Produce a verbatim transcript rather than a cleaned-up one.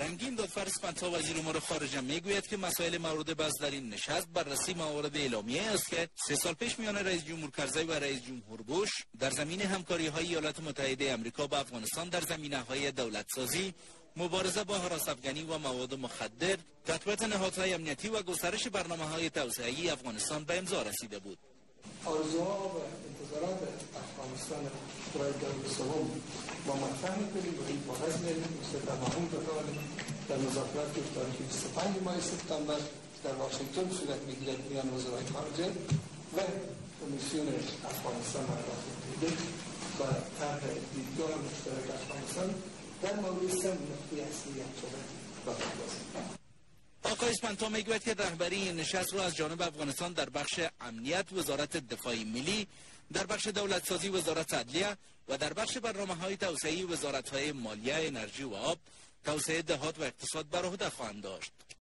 رنگین دادفر اسپانتا وزیر امور خارجه میگوید که مسائل مورد بحث در این نشست بررسی موارد اعلامیه است که سه سال پیش میان رئیس جمهور کرزی و رئیس جمهور بوش در زمینه همکاری های ایالات متحده آمریکا با افغانستان در زمینه های دولت سازی، مبارزه با هراس افغانی و مواد مخدر، تقویت نهادهای امنیتی و گسترش برنامه‌های توسعه‌ای افغانستان به امضا رسیده بود. آرزوها و انتظارات افغانستان برای دور سوم ما مطرح می‌کنیم و این کاغذ می‌ریم مثل تمام دفعات در مذاکرات که تاریخ بیست و پنج ماه سپتامبر در واشنگتن صورت می‌گیرد میان وزرای خارجه و کمیسیون افغانستان ایالات متحده و طرح دیدگاه مشترک افغانستان در مورد سه نقطه اصلی صحبت می‌کنیم. آقای اسپانتا میگوید که رهبری این نشست را از جانب افغانستان در بخش امنیت وزارت دفاع ملی، در بخش دولت سازی وزارت عدلیه و در بخش برنامه‌های توسعه‌ای وزارت‌های مالیه، انرژی و آب، توسعه دهات و اقتصاد بر عهده خواهند داشت.